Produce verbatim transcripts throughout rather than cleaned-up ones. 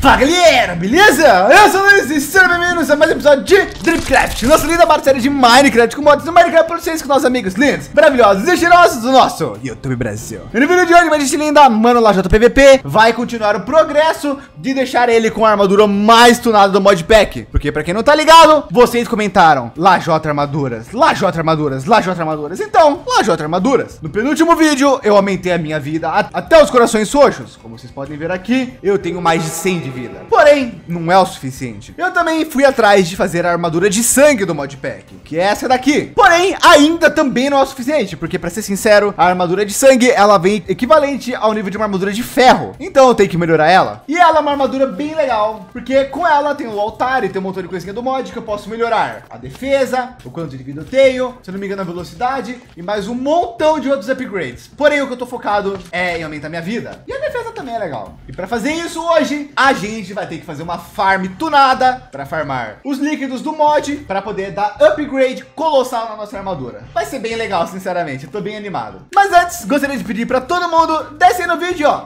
Fala galera, beleza? Eu sou o Luiz e sejam bem-vindos a mais um episódio de Dripcraft, nossa linda série de Minecraft com mods do Minecraft para vocês com nossos amigos lindos, maravilhosos e cheirosos do nosso YouTube Brasil. E no vídeo de hoje, a gente linda, mano, Lajota P V P vai continuar o progresso de deixar ele com a armadura mais tunada do modpack. Porque pra quem não tá ligado, vocês comentaram Lajota Armaduras, Lajota Armaduras, Lajota Armaduras. Então, Lajota Armaduras. No penúltimo vídeo, eu aumentei a minha vida a até os corações sojos. Como vocês podem ver aqui, eu tenho mais de cem de vida. Porém, não é o suficiente. Eu também fui atrás de fazer a armadura de sangue do modpack, que é essa daqui. Porém, ainda também não é o suficiente, porque pra ser sincero, a armadura de sangue, ela vem equivalente ao nível de uma armadura de ferro. Então eu tenho que melhorar ela. E ela é uma armadura bem legal, porque com ela tem o altar e tem um montão de coisinha do mod que eu posso melhorar. A defesa, o quanto de vida eu tenho, se eu não me engano a velocidade e mais um montão de outros upgrades. Porém, o que eu tô focado é em aumentar minha vida. E a defesa também é legal. E para fazer isso hoje, a gente vai ter que fazer uma farm tunada para farmar os líquidos do mod para poder dar upgrade colossal na nossa armadura. Vai ser bem legal, sinceramente. Eu tô bem animado. Mas antes, gostaria de pedir para todo mundo descer no vídeo, ó.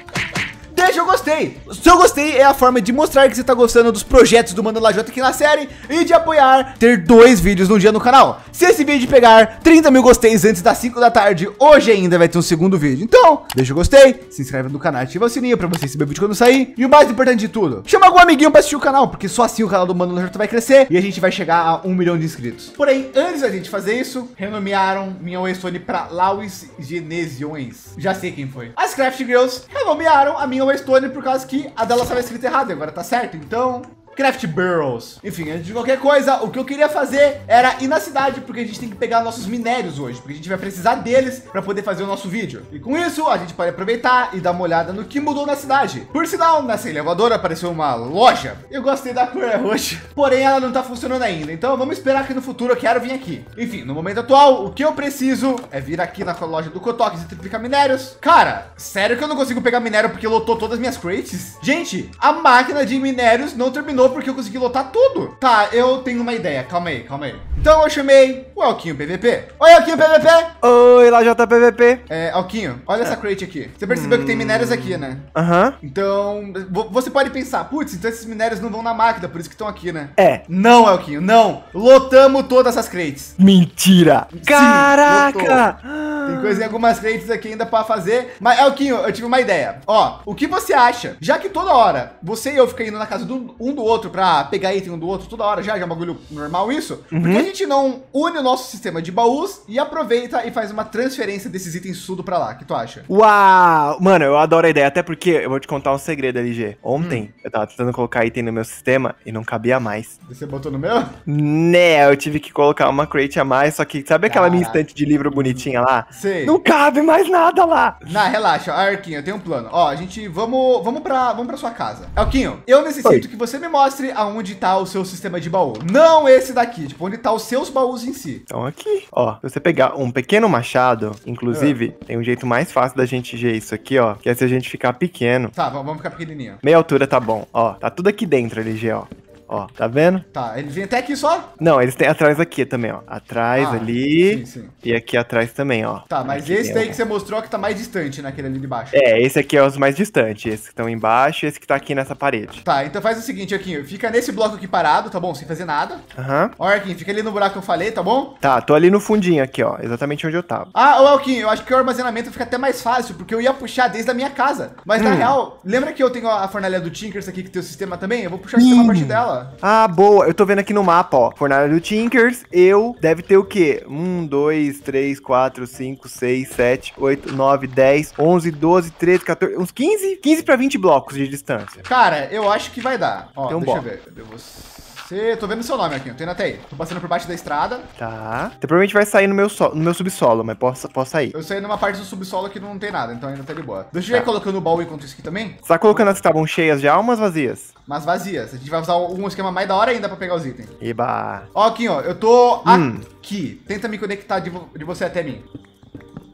Deixa eu gostei. Se eu gostei é a forma de mostrar que você tá gostando dos projetos do Mano Lajota aqui na série e de apoiar ter dois vídeos no dia no canal. Se esse vídeo pegar trinta mil gosteis antes das cinco da tarde, hoje ainda vai ter um segundo vídeo. Então, deixa o gostei, se inscreve no canal, ativa o sininho pra você receber o vídeo quando sair. E o mais importante de tudo, chama algum amiguinho pra assistir o canal, porque só assim o canal do Mano Lajota vai crescer e a gente vai chegar a um milhão de inscritos. Porém, antes da gente fazer isso, renomearam minha Waystone pra Lauis Genesiões. Já sei quem foi. As Craft Girls renomearam a minha Waystone por causa que a dela estava escrita errado e agora tá certo. Então, Craft Burrows. Enfim, antes de qualquer coisa, o que eu queria fazer era ir na cidade, porque a gente tem que pegar nossos minérios hoje, porque a gente vai precisar deles para poder fazer o nosso vídeo. E com isso, a gente pode aproveitar e dar uma olhada no que mudou na cidade. Por sinal, nessa elevadora apareceu uma loja. Eu gostei da cor roxa, porém ela não tá funcionando ainda. Então vamos esperar que no futuro eu quero vir aqui. Enfim, no momento atual, o que eu preciso é vir aqui na loja do Cotox e triplicar minérios. Cara, sério que eu não consigo pegar minério porque lotou todas as minhas crates? Gente, a máquina de minérios não terminou porque eu consegui lotar tudo. Tá, eu tenho uma ideia. Calma aí, calma aí. Então eu chamei o Alquinho P V P. Oi, Alquinho P V P. Oi, Lajota P V P. É, Alquinho, olha é. essa crate aqui. Você percebeu hum... que tem minérios aqui, né? Aham. Uhum. Então, você pode pensar, putz, então esses minérios não vão na máquina, por isso que estão aqui, né? É. Não, Alquinho, não. Lotamos todas essas crates. Mentira. Sim, caraca. Lotou. Tem coisa em algumas crates aqui ainda para fazer. Mas, Alquinho, eu tive uma ideia. Ó, o que você acha? Já que toda hora você e eu ficam indo na casa do, um do outro para pegar item um do outro toda hora, já, já é um bagulho normal isso? Uhum. Porque a gente não une o nosso sistema de baús e aproveita e faz uma transferência desses itens tudo para lá. O que tu acha? Uau! Mano, eu adoro a ideia, até porque eu vou te contar um segredo, L G. Ontem, hum. eu tava tentando colocar item no meu sistema e não cabia mais. Você botou no meu? Né, eu tive que colocar uma crate a mais, só que sabe aquela Caraca. minha estante de livro bonitinha lá? Sei. Não cabe mais nada lá. Não, relaxa, Arquinho, eu tenho um plano. Ó, a gente, vamos, vamos pra, vamos pra sua casa. Alquinho, eu necessito Oi. que você me mostre aonde tá o seu sistema de baú. Não esse daqui, tipo, onde tá os seus baús em si. Então aqui, ó, se você pegar um pequeno machado, inclusive, é. tem um jeito mais fácil da gente ver isso aqui, ó, que é se a gente ficar pequeno. Tá, vamos ficar pequenininho. Meia altura tá bom, ó, tá tudo aqui dentro, L G, ó. Ó, tá vendo? Tá, ele vem até aqui só? Não, eles têm atrás aqui também, ó. Atrás ah, ali. Sim, sim. E aqui atrás também, ó. Tá, mas aqui esse daí que você mostrou que tá mais distante naquele ali de baixo. É, esse aqui é os mais distantes. Esse que estão embaixo e esse que tá aqui nessa parede. Tá, então faz o seguinte, Arquinho. Fica nesse bloco aqui parado, tá bom? Sem fazer nada. Aham. Uhum. Ó, Arquinho, fica ali no buraco que eu falei, tá bom? Tá, tô ali no fundinho aqui, ó. Exatamente onde eu tava. Ah, ô Arquinho, eu acho que o armazenamento fica até mais fácil, porque eu ia puxar desde a minha casa. Mas hum. na real, lembra que eu tenho a fornalha do Tinkers aqui que tem o sistema também? Eu vou puxar o sistema a partir dela. Ah, boa. Eu tô vendo aqui no mapa, ó. Fornalha do Tinkers, eu deve ter o quê? um, dois, três, quatro, cinco, seis, sete, oito, nove, dez, onze, doze, treze, quatorze, uns quinze, quinze pra vinte blocos de distância. Cara, eu acho que vai dar. Ó, então, deixa bom. eu ver. Cadê você? Tô vendo seu nome aqui, eu tô indo até aí. Tô passando por baixo da estrada. Tá. Você provavelmente vai sair no meu, so no meu subsolo, mas posso, posso sair. Eu saí numa parte do subsolo que não tem nada, então ainda tá de boa. Deixa eu tá. ir colocando o baú enquanto isso aqui também. Você tá colocando as que estavam cheias já ou umas vazias? Mas vazias. A gente vai usar um esquema mais da hora ainda pra pegar os itens. Eba. Ó, aqui, ó. Eu tô hum. aqui. Tenta me conectar de, vo de você até mim.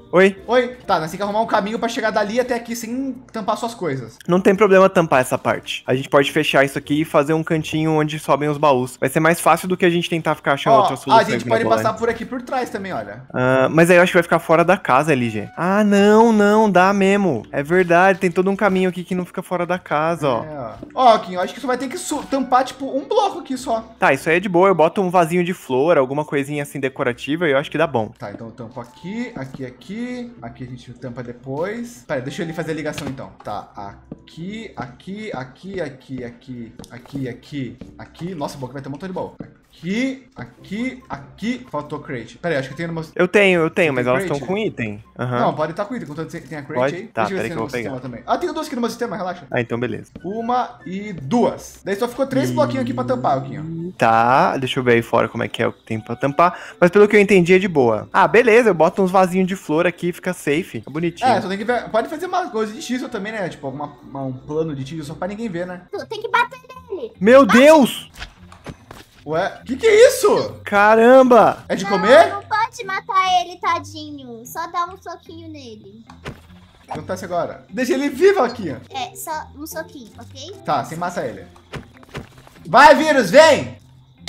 Oi? Oi? Tá, nós temos que arrumar um caminho pra chegar dali até aqui sem tampar suas coisas. Não tem problema tampar essa parte. A gente pode fechar isso aqui e fazer um cantinho onde sobem os baús. Vai ser mais fácil do que a gente tentar ficar achando Ó, outras soluções. a gente pode mirabolantes. passar por aqui por trás também, olha. Ah, mas aí eu acho que vai ficar fora da casa, L G. Ah, não, não, dá mesmo. É verdade, tem todo um caminho aqui que não fica fora da casa, ó. É, ó. Ó, Kim, eu acho que você vai ter que tampar, tipo, um bloco aqui só. Tá, isso aí é de boa. Eu boto um vasinho de flor, alguma coisinha assim decorativa e eu acho que dá bom. Tá, então eu tampo aqui, aqui, aqui. Aqui a gente tampa depois. Pera, deixa ele fazer a ligação então. Tá, aqui, aqui, aqui, aqui, aqui, aqui, aqui, aqui. Nossa, boca vai ter um montão de baú. Aqui, aqui, aqui. Faltou crate. Pera aí, acho que tem uma... Eu tenho, eu tenho, Você mas tem elas crate? estão com item. Aham. Não, pode estar com item, contanto que tem a crate Pode? aí. Tá, Deixa eu ver peraí se que tem eu no vou pegar. sistema também. Ah, tem duas aqui no meu sistema, relaxa. Ah, então beleza. Uma e duas. Daí só ficou três bloquinhos aqui pra tampar, Kim. Tá, deixa eu ver aí fora como é que é o que tem pra tampar. Mas pelo que eu entendi é de boa. Ah, beleza, eu boto uns vasinhos de flor aqui, fica safe. Fica bonitinho. É, só tem que ver. Pode fazer uma coisa de teaser também, né? Tipo, alguma, uma- um plano de teaser só pra ninguém ver, né? Tu tem que bater nele. Meu Deus! Ué, que que é isso? Caramba! É de comer? Não pode matar ele, tadinho. Só dá um soquinho nele. O que acontece agora? Deixa ele vivo aqui, ó. É, só um soquinho, ok? Tá, sem massa ele. Vai, vírus, vem!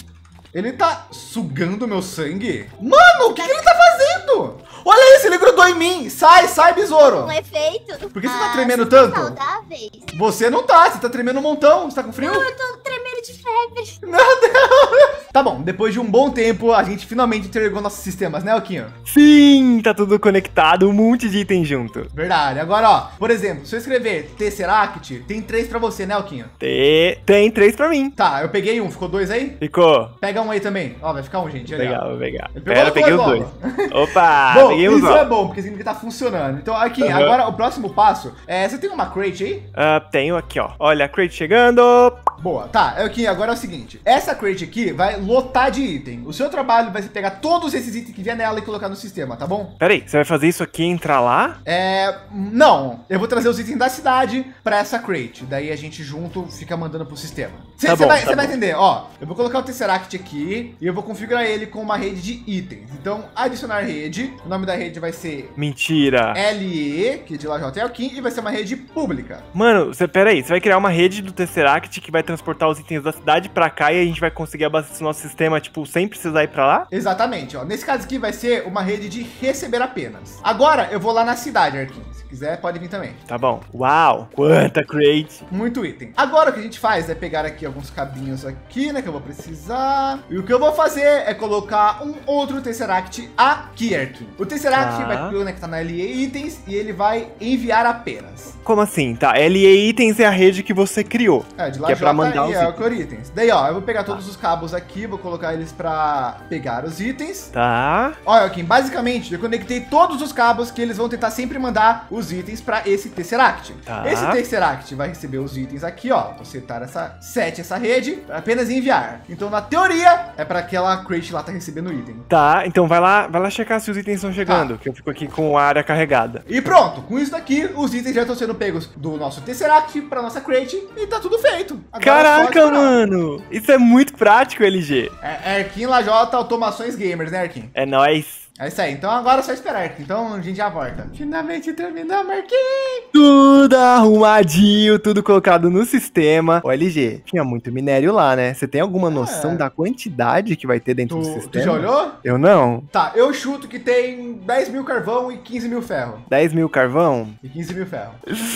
Ele tá sugando meu sangue? Mano, o que, que ele tá fazendo? Olha isso, ele grudou em mim. Sai, sai, besouro. Um efeito. Por que você tá Ah, tremendo vocês tanto? são saudáveis. Você não tá, você tá tremendo um montão. Você tá com frio? Não, eu tô tremendo de febre. Meu Deus! Tá bom, depois de um bom tempo, a gente finalmente entregou nossos sistemas, né, Alquinho? Sim, tá tudo conectado, um monte de item junto. Verdade. Agora, ó, por exemplo, se eu escrever Tesseract, tem três pra você, né, Alquinho? Tem, tem três pra mim. Tá, eu peguei um, ficou dois aí? Ficou. Pega um aí também. Ó, vai ficar um, gente. Vou Legal. pegar, vou pegar. Ele pegou Pera, eu peguei os dois dois. logo. Opa, Bom, peguei os isso é ó. bom, porque significa que tá funcionando. Então, aqui, Uhum. agora o próximo passo é... Você tem uma crate aí? Ah, tenho aqui, ó. Olha, a crate chegando. Boa, tá. É aqui, agora é o seguinte. Essa crate aqui vai lotar de item. O seu trabalho vai ser pegar todos esses itens que vier nela e colocar no sistema, tá bom? Pera aí, você vai fazer isso aqui e entrar lá? É... Não. Eu vou trazer os itens da cidade pra essa crate. Daí a gente junto fica mandando pro sistema. Você Tá bom, vai, tá cê vai bom. entender. Ó, eu vou colocar o Tesseract aqui e eu vou configurar ele com uma rede de itens. Então, adicionar rede. O nome da rede vai ser Mentira. L E, que é de Lajota Elkin, e vai ser uma rede pública. Mano, você, pera aí, você vai criar uma rede do Tesseract que vai transportar os itens da cidade pra cá e a gente vai conseguir abastecer o nosso sistema, tipo, sem precisar ir pra lá? Exatamente, ó. Nesse caso aqui vai ser uma rede de receber apenas. Agora eu vou lá na cidade, Arkin. Se quiser, pode vir também. Tá bom. Uau, quanta crate. Muito item. Agora o que a gente faz é pegar aqui alguns cabinhos aqui, né, que eu vou precisar. E o que eu vou fazer é colocar um outro Tesseract aqui, Arkin. O Tesseract Tá. vai conectar na L E itens e ele vai enviar apenas. Como assim? Tá, L E Itens é a rede que você criou. É, de lá Que é pra mandar os é o itens. Core Itens. Daí, ó, eu vou pegar todos os cabos aqui, vou colocar eles pra pegar os itens. Tá. Olha, Joaquim, basicamente, eu conectei todos os cabos que eles vão tentar sempre mandar os itens para esse Tesseract. Tá. Esse Tesseract vai receber os itens aqui, ó. Vou setar essa, sete essa rede, pra apenas enviar. Então, na teoria, é para aquela crate lá tá recebendo o item. Tá, então vai lá, vai lá checar se os itens estão chegando, Tá. que eu fico aqui com a área carregada. E pronto, com isso daqui, os itens já estão sendo pegos do nosso Tesseract para nossa crate e tá tudo feito. Agora é só Caraca, esperar. mano! Isso é muito prático, L G. É Arkin Lajota Automações Gamers, né, Arkin? É nóis. É isso aí. Então agora é só esperar, Arkin. Então a gente já volta. Finalmente terminamos, Arkin! Tudo arrumadinho, tudo colocado no sistema. Ô, L G, tinha muito minério lá, né? Você tem alguma noção É. da quantidade que vai ter dentro do Tu, sistema? tu já olhou? Eu não. Tá, eu chuto que tem dez mil carvão e quinze mil ferro. dez mil carvão? E quinze mil ferro.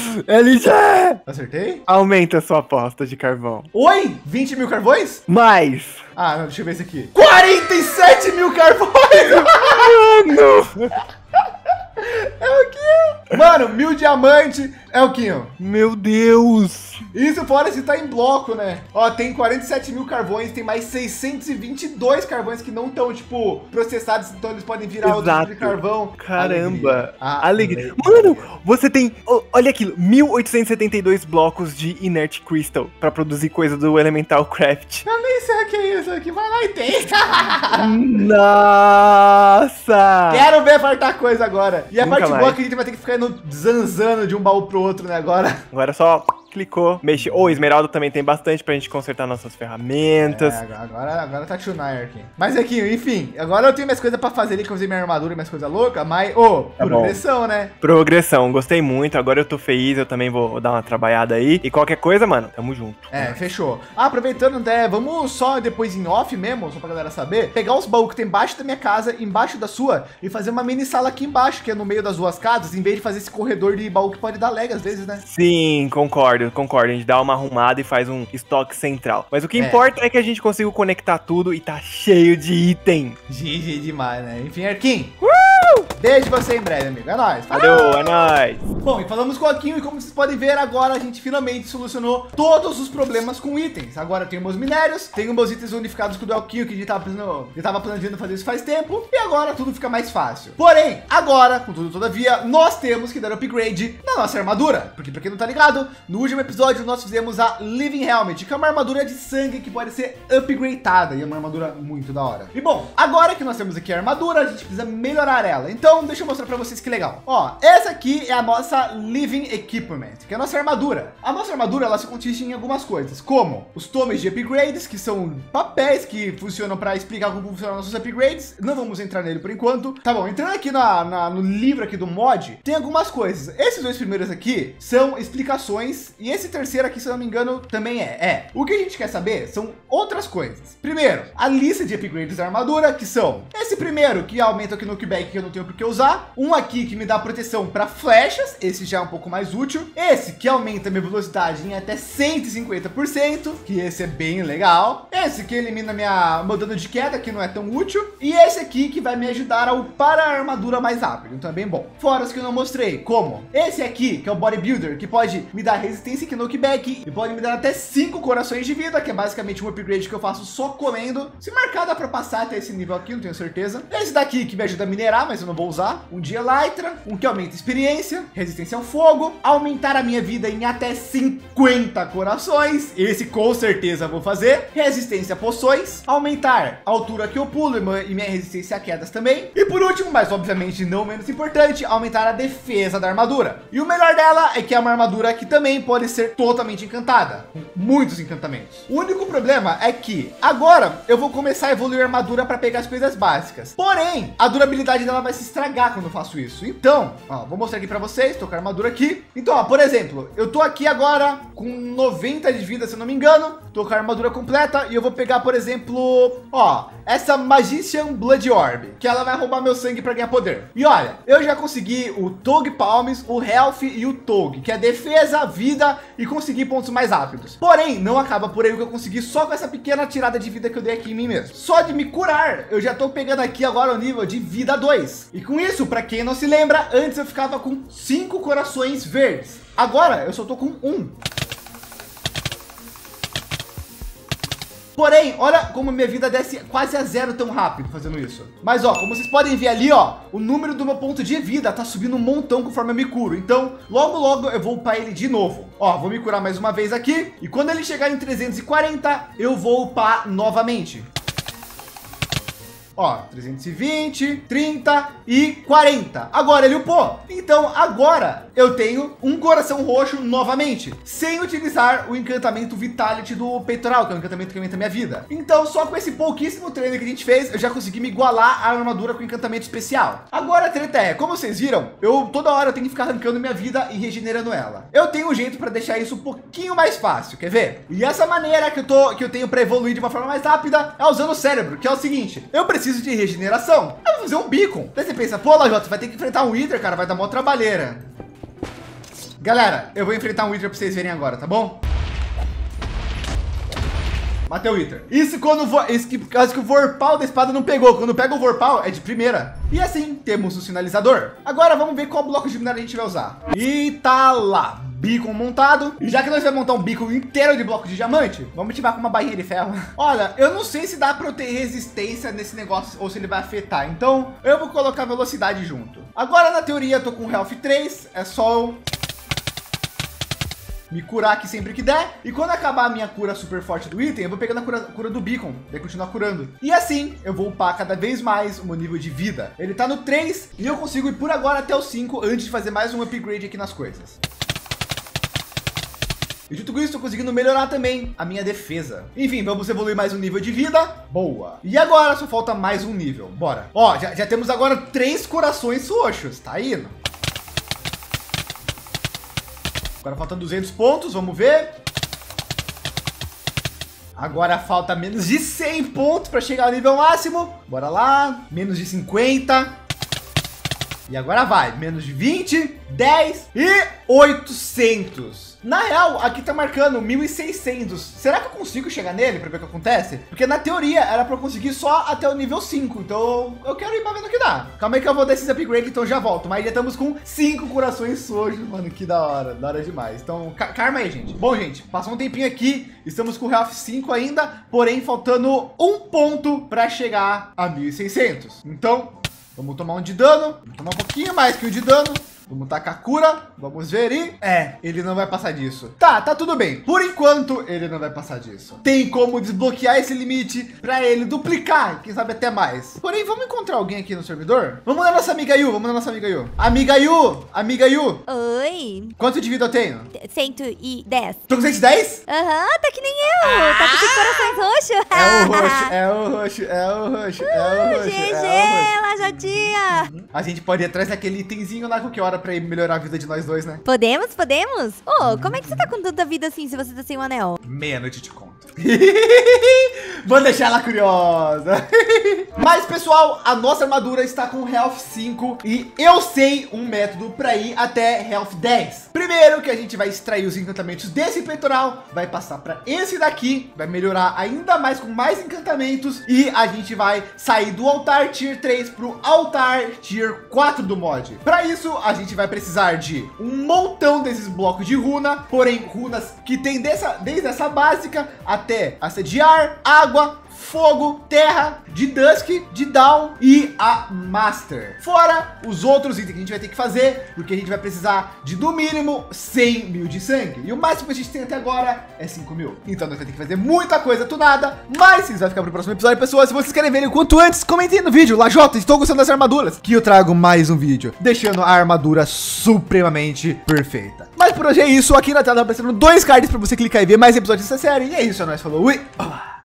L G! Acertei? Aumenta a sua aposta de carvão. Oi? vinte mil carvões? Mais! Ah, não, deixa eu ver esse aqui. quarenta e sete mil carvões! Mano! É o quê? Mano, mil diamante é o Quinho. Meu Deus! Isso fora se tá em bloco, né? Ó, tem quarenta e sete mil carvões, tem mais seiscentos e vinte e dois carvões que não estão, tipo, processados, então eles podem virar outro tipo de Exato. carvão. Caramba! A Alegria. Mano, você tem, oh, olha aquilo, mil oitocentos e setenta e dois blocos de Inert Crystal pra produzir coisa do Elemental Craft. Eu nem sei o que é isso aqui, vai lá e tenta. Nossa! Quero ver fartar coisa agora. E a Nunca parte mais. boa é que a gente vai ter que ficar indo zanzando de um baú pro outro, né, agora. Agora é só clicou, mexe. Ô, Esmeralda também tem bastante pra gente consertar nossas ferramentas. É, agora, agora tá Tunair aqui. Mas aqui, enfim, agora eu tenho minhas coisas pra fazer ali, que eu usei minha armadura e minhas coisas loucas, mas, ô, oh, Tá progressão, bom. né? Progressão, gostei muito. Agora eu tô feliz, eu também vou dar uma trabalhada aí. E qualquer coisa, mano, tamo junto. É, fechou. Ah, aproveitando, né, vamos só depois em off mesmo, só pra galera saber, pegar os baús que tem embaixo da minha casa, embaixo da sua, e fazer uma mini sala aqui embaixo, que é no meio das duas casas, em vez de fazer esse corredor de baú que pode dar lag às vezes, né? Sim, concordo, concordo. A gente dá uma arrumada e faz um estoque central. Mas o que É. importa é que a gente consiga conectar tudo e tá cheio de item. G G demais, né? Enfim, Arquim. Beijo você em breve, amigo. É nóis. Valeu, é nóis. Bom, e falamos com o Aquinho e como vocês podem ver, agora a gente finalmente solucionou todos os problemas com itens. Agora tenho meus minérios, tenho meus itens unificados com o do Aquinho, que a gente tava, planejando, eu tava planejando fazer isso faz tempo, e agora tudo fica mais fácil. Porém, agora, contudo, todavia, nós temos que dar upgrade na nossa armadura. Porque, pra quem não tá ligado, no último episódio nós fizemos a Living Helmet, que é uma armadura de sangue que pode ser upgradada, e é uma armadura muito da hora. E bom, agora que nós temos aqui a armadura, a gente precisa melhorar ela. Então, deixa eu mostrar pra vocês que legal. Ó, essa aqui é a nossa Living Equipment, que é a nossa armadura. A nossa armadura, ela se consiste em algumas coisas, como os tomes de upgrades, que são papéis que funcionam para explicar como funcionam nossos upgrades. Não vamos entrar nele por enquanto. Tá bom, entrando aqui na, na, no livro aqui do mod, tem algumas coisas. Esses dois primeiros aqui são explicações, e esse terceiro aqui, se eu não me engano, também é. É. O que a gente quer saber são outras coisas. Primeiro, a lista de upgrades da armadura, que são esse primeiro, que aumenta aqui no knockback, que eu não tenho por que usar. Um aqui que me dá proteção para flechas, esse já é um pouco mais útil. Esse que aumenta minha velocidade em até cento e cinquenta por cento, que esse é bem legal. Esse que elimina minha meu dano de queda, que não é tão útil. E esse aqui que vai me ajudar a upar a armadura mais rápido, então é bem bom. Fora os que eu não mostrei, como esse aqui, que é o Bodybuilder, que pode me dar resistência e knockback, e pode me dar até cinco corações de vida, que é basicamente um upgrade que eu faço só comendo. Se marcar, dá para passar até esse nível aqui, não tenho certeza. Esse daqui que me ajuda a minerar, mas eu não vou usar. Um dia Elytra, um que aumenta experiência, resistência ao fogo, aumentar a minha vida em até cinquenta corações, esse com certeza vou fazer. Resistência a poções, aumentar a altura que eu pulo e minha resistência a quedas também. E por último, mas obviamente não menos importante, aumentar a defesa da armadura. E o melhor dela é que é uma armadura que também pode ser totalmente encantada, com muitos encantamentos. O único problema é que agora eu vou começar a evoluir a armadura para pegar as coisas básicas. Porém, a durabilidade dela vai se estragar quando eu faço isso. Então, ó, vou mostrar aqui para vocês, tô com a armadura aqui. Então, ó, por exemplo, eu tô aqui agora com noventa de vida, se eu não me engano, tô com a armadura completa e eu vou pegar, por exemplo, ó, essa Magician Blood Orb, que ela vai roubar meu sangue para ganhar poder. E olha, eu já consegui o Tog Palms, o Health e o Tog, que é defesa, vida e conseguir pontos mais rápidos. Porém, não acaba por aí o que eu consegui só com essa pequena tirada de vida que eu dei aqui em mim mesmo. Só de me curar, eu já tô pegando aqui agora o nível de vida dois. E com isso, para quem não se lembra, antes eu ficava com cinco corações verdes. Agora eu só tô com um. Porém, olha como minha vida desce quase a zero tão rápido fazendo isso. Mas ó, como vocês podem ver ali, ó, o número do meu ponto de vida tá subindo um montão conforme eu me curo. Então, logo logo eu vou upar ele de novo. Ó, vou me curar mais uma vez aqui. E quando ele chegar em trezentos e quarenta, eu vou upar novamente. Ó, trezentos e vinte, trinta e quarenta. Agora ele upou. Então agora eu tenho um coração roxo novamente, sem utilizar o encantamento Vitality do peitoral, que é o encantamento que aumenta a minha vida. Então só com esse pouquíssimo treino que a gente fez, eu já consegui me igualar à armadura com encantamento especial. Agora a treta é, como vocês viram, eu toda hora eu tenho que ficar arrancando minha vida e regenerando ela. Eu tenho um jeito para deixar isso um pouquinho mais fácil, quer ver? E essa maneira que eu tô que eu tenho para evoluir de uma forma mais rápida é usando o cérebro, que é o seguinte: eu preciso preciso de regeneração. Eu vou fazer um beacon. Daí você pensa, pô, Lajota, você vai ter que enfrentar um Wither, cara, vai dar mó trabalheira. Galera, eu vou enfrentar um Wither pra vocês verem agora, tá bom? Matei o Wither. Isso quando vo... Isso que, por causa que o Vorpal da espada não pegou. Quando pega o Vorpal é de primeira. E assim, temos o sinalizador. Agora vamos ver qual bloco de minério a gente vai usar. E tá lá. Beacon montado. E já que nós vamos montar um beacon inteiro de bloco de diamante, vamos ativar com uma barrinha de ferro. Olha, eu não sei se dá para eu ter resistência nesse negócio ou se ele vai afetar. Então eu vou colocar velocidade junto. Agora na teoria eu tô com Health três. É só eu me curar aqui sempre que der. E quando acabar a minha cura super forte do item, eu vou pegando a cura, cura do beacon. Daí continuar curando. E assim, eu vou upar cada vez mais o meu nível de vida. Ele tá no três e eu consigo ir por agora até o cinco antes de fazer mais um upgrade aqui nas coisas. E junto com isso, tô conseguindo melhorar também a minha defesa. Enfim, vamos evoluir mais um nível de vida. Boa. E agora só falta mais um nível. Bora. Ó, já, já temos agora três corações roxos. Tá indo. Agora faltam duzentos pontos, vamos ver. Agora falta menos de cem pontos para chegar ao nível máximo. Bora lá, menos de cinquenta. E agora vai, menos de vinte, dez e oitocentos. Na real, aqui tá marcando mil e seiscentos. Será que eu consigo chegar nele para ver o que acontece? Porque na teoria era para eu conseguir só até o nível cinco. Então eu quero ir para ver no que dá. Calma aí que eu vou dar esses upgrades, então já volto. Mas já estamos com cinco corações rojos, mano. Que da hora, da hora demais. Então, calma aí, gente. Bom, gente, passou um tempinho aqui. Estamos com o Health cinco ainda, porém faltando um ponto para chegar a mil e seiscentos. Então, vamos tomar um de dano. Vamos tomar um pouquinho mais que o de dano. Vamos tacar a cura, vamos ver e... É, ele não vai passar disso. Tá, tá tudo bem. Por enquanto, ele não vai passar disso. Tem como desbloquear esse limite para ele duplicar, quem sabe até mais. Porém, vamos encontrar alguém aqui no servidor? Vamos na nossa amiga Yu, vamos na nossa amiga Yu. Amiga Yu, amiga Yu. Oi. Quanto de vida eu tenho? cento e dez. Tô com cento e dez? Aham, tá que nem eu. Ah! Tá com cinco corações roxos. É o roxo, é o roxo, é o roxo, é o roxo. G G, é Lajotinha. A gente pode ir atrás daquele itemzinho lá qualquer hora para melhorar a vida de nós dois, né? Podemos, podemos? Ô, oh, como é que você tá com tanta vida assim se você tá sem o anel? Meia-noite eu te conto. Vou deixar ela curiosa. Mas, pessoal, a nossa armadura está com Health cinco e eu sei um método para ir até Health dez. Primeiro que a gente vai extrair os encantamentos desse peitoral, vai passar para esse daqui, vai melhorar ainda mais com mais encantamentos e a gente vai sair do altar tier três para o altar tier quatro do mod. Para isso, a gente vai precisar de um montão desses blocos de runa, porém runas que tem dessa, desde essa básica até assediar, água, fogo, terra, de Dusk, de Dawn e a Master. Fora os outros itens que a gente vai ter que fazer, porque a gente vai precisar de no mínimo cem mil de sangue. E o máximo que a gente tem até agora é cinco mil. Então nós vamos ter que fazer muita coisa tunada, mas isso vai ficar para o próximo episódio, pessoas. Se vocês querem ver o quanto antes, comentem no vídeo. Lajota, estou gostando das armaduras. Que eu trago mais um vídeo, deixando a armadura supremamente perfeita. Mas por hoje é isso. Aqui na tela tá aparecendo dois cards para você clicar e ver mais episódios dessa série. E é isso, é nóis, falou, ui!